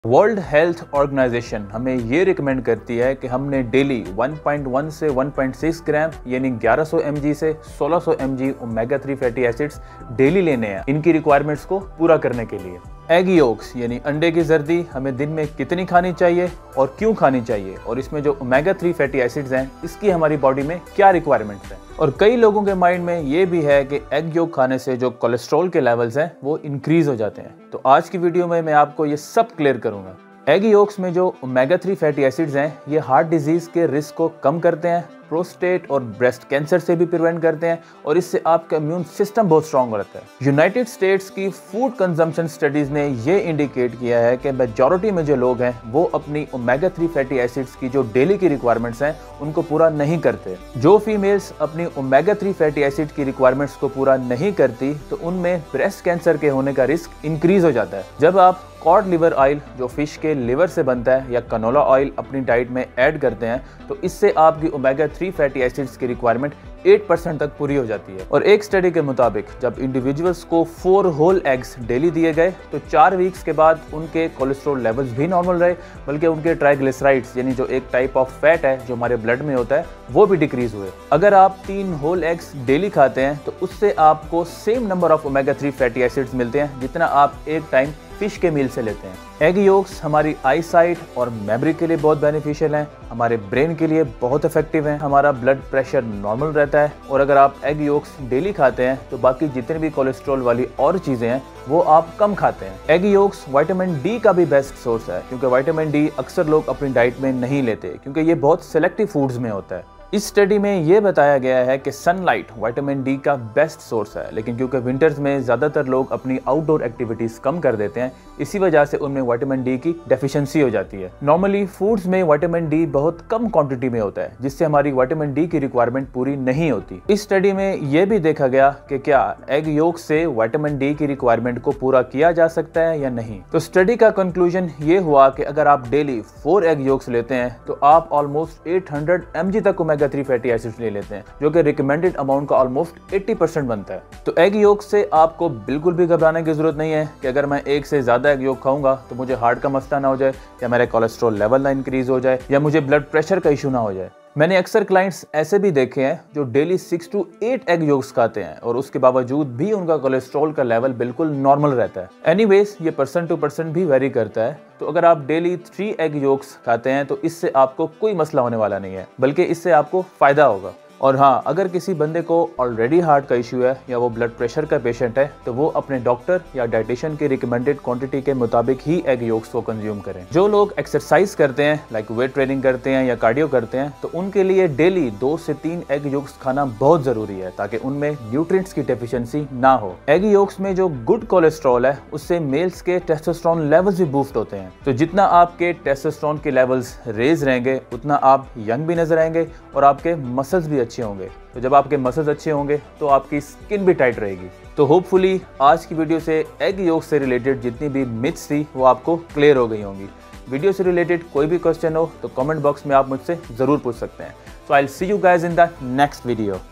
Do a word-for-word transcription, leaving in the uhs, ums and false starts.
World health organisation हमें ये recommend करती है कि हमने डेली वन पॉइंट वन से वन पॉइंट सिक्स ग्राम यानी ग्यारह सौ एम जी से सोलह सौ M G omega three fatty acids daily लेने हैं इनकी रिक्वायरमेंट्स को पूरा करने के लिए। एग योक्स यानी अंडे की जर्दी हमें दिन में कितनी खानी चाहिए और क्यों खानी चाहिए, और इसमें जो ओमेगा थ्री फैटी एसिड्स हैं इसकी हमारी बॉडी में क्या रिक्वायरमेंट्स हैं। और कई लोगों के माइंड में ये भी है कि एग योक खाने से जो कोलेस्ट्रॉल के लेवल्स हैं वो इंक्रीज हो जाते हैं। तो आज की वीडियो में मैं आपको ये सब क्लियर करूंगा। एग योक्स में जो ओमेगा थ्री फैटी एसिड्स हैं ये हार्ट डिजीज के रिस्क को कम करते हैं, प्रोस्टेट और ब्रेस्ट कैंसर से भी प्रिवेंट करते हैं और इससे आपका इम्यून सिस्टम बहुत स्ट्रांग रहता है। यूनाइटेड स्टेट्स की फूड कंजम्पशन स्टडीज ने ये इंडिकेट किया है कि मेजॉरिटी में जो लोग हैं वो अपनी ओमेगा थ्री फैटी एसिड्स की जो डेली की रिक्वायरमेंट्स हैं उनको पूरा नहीं करते। जो फीमेल्स अपनी ओमेगा थ्री फैटी एसिड की रिक्वायरमेंट्स को पूरा नहीं करती तो उनमें ब्रेस्ट कैंसर के होने का रिस्क इंक्रीज हो जाता है। जब आप कॉड लिवर ऑयल जो फिश के लिवर से बनता है या कनोला ऑयल अपनी डाइट में ऐड करते हैं तो इससे आपकी ओमेगा थ्री फैटी एसिड्स की रिक्वायरमेंट एट परसेंट तक पूरी हो जाती है। और एक स्टडी के मुताबिक जब इंडिविजुअल्स को फोर होल एग्स डेली दिए गए तो चार वीक्स के बाद उनके कोलेस्ट्रॉल लेवल्स भी नॉर्मल रहे, बल्कि उनके ट्राइग्लिसराइड्स यानी जो एक टाइप ऑफ फैट है जो हमारे ब्लड में होता है वो भी डिक्रीज हुए। अगर आप तीन होल एग्स डेली खाते हैं तो उससे आपको same number of omega three fatty acids मिलते हैं जितना आप एक टाइम फिश के मील से लेते हैं। एग योक्स हमारी आई साइट और मेमोरी के लिए बहुत बेनिफिशियल हैं, हमारे ब्रेन के लिए बहुत इफेक्टिव हैं, हमारा ब्लड प्रेशर नॉर्मल रहता है। और अगर आप एग योक्स डेली खाते हैं तो बाकी जितने भी कोलेस्ट्रॉल वाली और चीज़ें हैं वो आप कम खाते हैं। एग योक्स विटामिन डी का भी बेस्ट सोर्स है, क्योंकि विटामिन डी अक्सर लोग अपनी डाइट में नहीं लेते क्योंकि ये बहुत सेलेक्टिव फूड्स में होता है। इस स्टडी में ये बताया गया है कि सनलाइट विटामिन डी का बेस्ट सोर्स है, लेकिन क्योंकि विंटर्स में ज़्यादातर लोग अपनी आउटडोर एक्टिविटीज़ कम कर देते हैं इसी वजह से उनमें विटामिन डी की डेफिशिएंसी हो जाती है। नॉर्मली फूड्स में विटामिन डी बहुत कम क्वांटिटी में होता है जिससे हमारी विटामिन डी की रिक्वायरमेंट पूरी नहीं होती। इस स्टडी में ये भी देखा गया कि क्या एग योक से विटामिन डी की रिक्वायरमेंट को पूरा किया जा सकता है या नहीं। तो स्टडी का कंक्लूजन ये हुआ कि अगर आप डेली फोर एग योक्स लेते हैं तो आप almost eight hundred M G तक ओमेगा थ्री फैटी एसिड्स ले लेते हैं, जो कि रिकमेंडेड अमाउंट का ऑलमोस्ट अस्सी परसेंट बनता है। तो एग योक से आपको बिल्कुल भी घबराने की जरूरत नहीं है कि अगर मैं एक से ज्यादा एग योक खाऊंगा तो मुझे हार्ट का मसला ना हो जाए या मेरा कोलेस्ट्रॉल लेवल ना इंक्रीज हो जाए या मुझे ब्लड प्रेशर का इशू ना हो जाए। मैंने अक्सर क्लाइंट्स ऐसे भी देखे हैं जो daily six to eight egg yolks खाते हैं और उसके बावजूद भी उनका कोलेस्ट्रॉल का लेवल बिल्कुल नॉर्मल रहता है। एनीवेज ये पर्सन टू पर्सन भी वेरी करता है। तो अगर आप डेली थ्री एग योक्स खाते हैं तो इससे आपको कोई मसला होने वाला नहीं है, बल्कि इससे आपको फायदा होगा। और हाँ, अगर किसी बंदे को ऑलरेडी हार्ट का इशू है या वो ब्लड प्रेशर का पेशेंट है तो वो अपने डॉक्टर या डाइटिशियन की रिकमेंडेड क्वांटिटी के मुताबिक ही एग योक्स को कंज्यूम करें। जो लोग एक्सरसाइज करते हैं लाइक वेट ट्रेनिंग करते हैं या कार्डियो करते हैं तो उनके लिए डेली दो से तीन एग योक्स खाना बहुत जरूरी है ताकि उनमें न्यूट्रिएंट्स की डेफिशिएंसी ना हो। एग योक्स में जो गुड कोलेस्ट्रॉल है उससे मेल्स के टेस्टोस्टेरोन लेवल्स भी बूस्ट होते हैं। तो जितना आपके टेस्टोस्टेरोन के लेवल्स रेज रहेंगे उतना आप यंग भी नजर आएंगे और आपके मसल्स भी अच्छे होंगे। तो जब आपके मसल्स अच्छे होंगे तो आपकी स्किन भी टाइट रहेगी। तो होपफुली आज की वीडियो से एग योक से रिलेटेड जितनी भी मिथ्स थी वो आपको क्लियर हो गई होंगी। वीडियो से रिलेटेड कोई भी क्वेश्चन हो तो कमेंट बॉक्स में आप मुझसे जरूर पूछ सकते हैं। So I will see you guys in the next video.